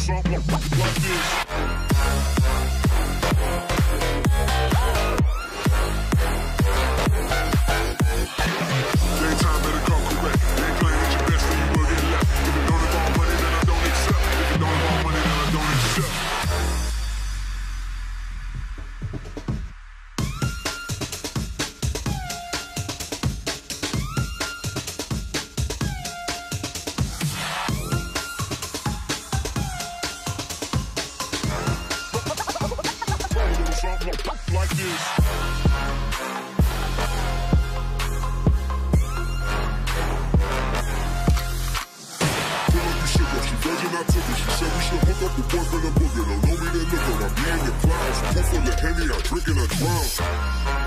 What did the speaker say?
something like this. Daytime better come correct. They ain't playing at your best, then you will get left. If it don't involve money, then I don't accept. If it don't involve money, then I don't accept. Something like this. I took it. She said we should hook up the boyfriend and booger. Don't know me, then look her. I'm being the clouds. Full full of Henny, I drink and I drown.